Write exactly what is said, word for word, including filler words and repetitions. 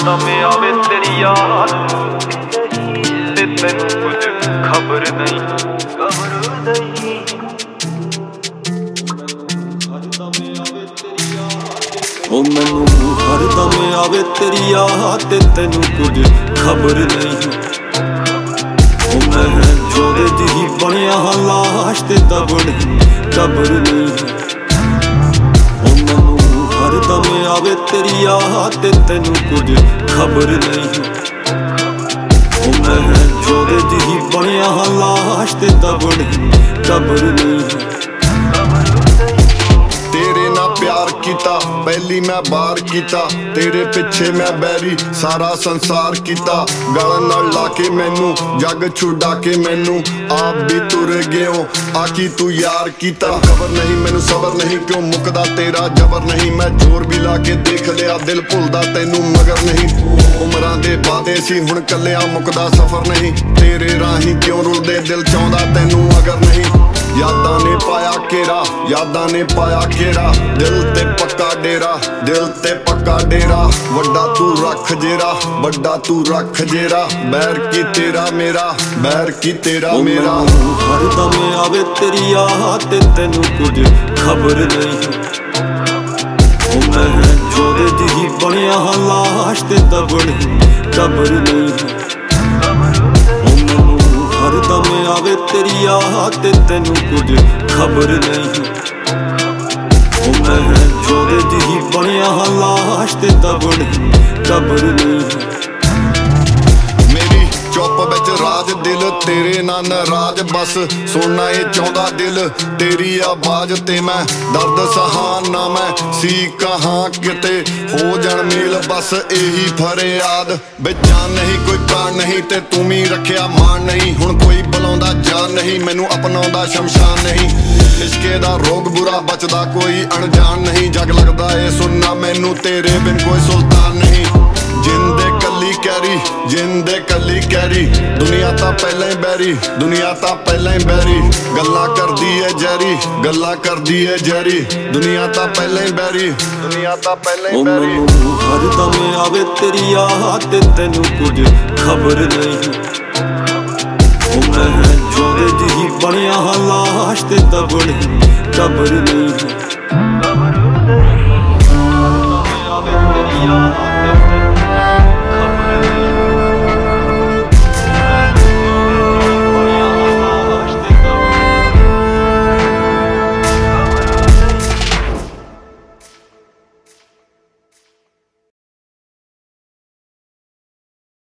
हरदम आवे तेरी याद ते तैनू कुछ खबर नहीं खबर नहीं ओ मैनू हरदम आवे तेरी याद ते तैनू कुछ खबर नहीं ओ मैं जोड़े दी बनिया हाँ लाश ते दबड़ कबर नहीं ओ मैनू हरदम आवे तेरी याद ते तैनू कुछ खबर नहीं ओ मैं जोड़े दी बनिया हाँ लाश ते दबड़ कबर नहीं प्यार कीता पहली मैं बार कीता तेरे पिछे मैं बैरी सारा संसार कीता गल नाल लाके मैनू जग छुड़ा के मैनू आप भी तुर गए आखी तू यार कीता खबर नहीं मैनू सबर नहीं क्यों मुकदा तेरा जबर नहीं मैं जोर भी ला के देख लिया दिल भुलदा तैनू मगर नहीं उमरां दे वादे सी हुण कल्लिया मुकदा सफर नहीं तेरे राही क्यों रुलदे दिल चाहुंदा तैनू अगर नहीं यादां ने पाया केरा यादां ने पाया केरा दिल ते पक्का डेरा दिल ते पक्का डेरा वड्डा तू रख जेरा वड्डा तू रख जेरा बैर की तेरा मेरा बैर की तेरा मेरा हरदम आवे तेरी याद ते तैनू कुछ खबर नहीं ओ मैं जोड़े दी बनिया हाँ लाश ते दबड़ कबर नहीं हरदम आवे तेरी याद ते तैनू कुछ खबर नहीं ओ मैं जोड़े दी बनिया हाँ लाश ते दबड़ कबर नहीं मेरी चुप बिच राज दिल तेरे ना नाराज बस सुनना ये चाहता दिल तेरी आवाज ते मैं दर्द सहान ना मैं सी कहाँ किते हो जान मेल बस यही फरियाद बिच जान नहीं कोई प्राण नहीं ते तू ही रखिया मान नहीं हुण कोई बुलाउंदा जान नहीं मैनू अपनाउंदा शमशान नहीं इश्के दा रोग बुरा बचदा कोई अनजान नहीं जग लगदा ए सुनना मैनू तेरे बिन कोई सुल्तान नहीं जिंदे कली कैरी जिंदे कली कैरी दुनिया तां पहले ही बैरी दुनिया तां पहले ही बैरी गल्लां करदी है जैरी गल्लां करदी है जैरी दुनिया तां पहले ही बैरी दुनिया तां पहले ही बैरी हरदम आवे तेरी याद ते तैनू कुछ खबर नहीं ओ मैं जोड़े दी बनिया हाँ लाश ते दबड़ कबर नहीं